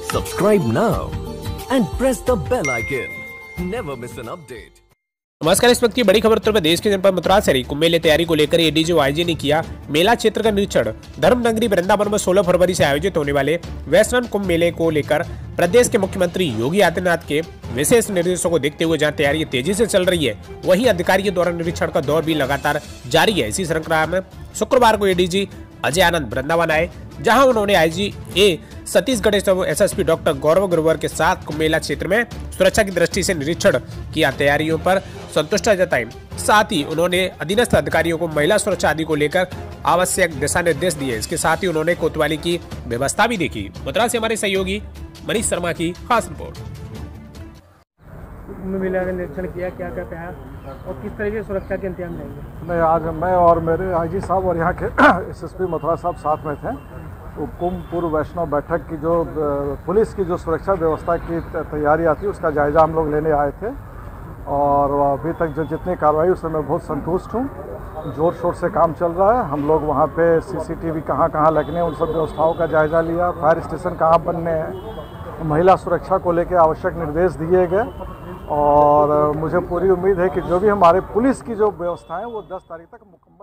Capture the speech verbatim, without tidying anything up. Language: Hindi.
Subscribe now and press the bell icon. Never miss an update. नमस्कार। इस वक्त की बड़ी खबर उत्तर प्रदेश के जनपद मथुरा से रही। कुंभ मेले तैयारी को लेकर एडीजी और आईजी ने किया मेला क्षेत्र का निरीक्षण। धर्म नगरी वृंदावन में सोलह फरवरी से आयोजित होने वाले वैष्णव कुंभ मेले को लेकर प्रदेश के मुख्यमंत्री योगी आदित्यनाथ के विशेष निर्देशों को देखते हुए जहां तैयारी तेजी से चल रही है, वहीं अधिकारियों द्वारा निरीक्षण का दौर भी लगातार जारी है। इसी श्रृंखला में शुक्रवार को एडीजी अजय आनंद वृंदावन आए, जहां उन्होंने आईजी ए सतीश गणेश और एसएसपी डॉक्टर गौरव गुरुवर के साथ कुंभ मेला क्षेत्र में सुरक्षा की दृष्टि से निरीक्षण किया। तैयारियों पर संतुष्टि जताई। साथ ही उन्होंने अधीनस्थ अधिकारियों को महिला सुरक्षा आदि को लेकर आवश्यक दिशा निर्देश दिए। इसके साथ ही उन्होंने कोतवाली की व्यवस्था भी देखी। मथुरा से हमारे सहयोगी मनीष शर्मा की खास रिपोर्ट। कुंभ मेला का निरीक्षण किया, क्या क्या कहा और किस तरह की सुरक्षा के इंतजाम रहेंगे? मैं आज मैं और मेरे आईजी साहब और यहाँ के एसएसपी मथुरा साहब साथ में थे। तो कुंभ पूर्व वैष्णव बैठक की जो पुलिस की जो सुरक्षा व्यवस्था की तैयारी आती है, उसका जायजा हम लोग लेने आए थे। और अभी तक जो जितनी कार्रवाई उससे मैं बहुत संतुष्ट हूँ। जोर शोर से काम चल रहा है। हम लोग वहाँ पे सीसीटीवी कहाँ कहाँ लगने हैं, उन सब व्यवस्थाओं का जायजा लिया। फायर स्टेशन कहाँ बनने हैं, महिला सुरक्षा को लेकर आवश्यक निर्देश दिए गए। और मुझे पूरी उम्मीद है कि जो भी हमारे पुलिस की जो व्यवस्था है वो दस तारीख तक मुकम्मल